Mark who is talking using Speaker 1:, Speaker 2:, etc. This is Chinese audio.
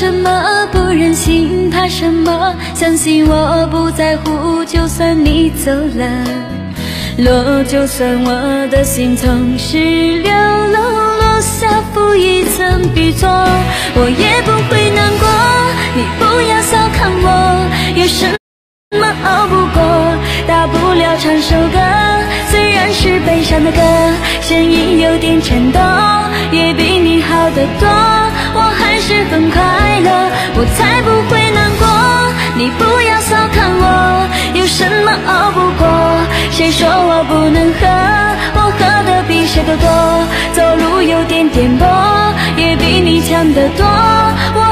Speaker 1: 什么不忍心，怕什么？相信我不在乎，就算你走了，落就算我的心从石榴落下负一层笔错，我也不会难过。你不要小看我，有什么熬不过？大不了唱首歌，虽然是悲伤的歌，声音有点颤抖，也比你好得多。我还是很快乐，我才不会难过。你不要小看我，有什么熬不过？谁说我不能喝？我喝的比谁都多，走路有点颠簸，也比你强得多。我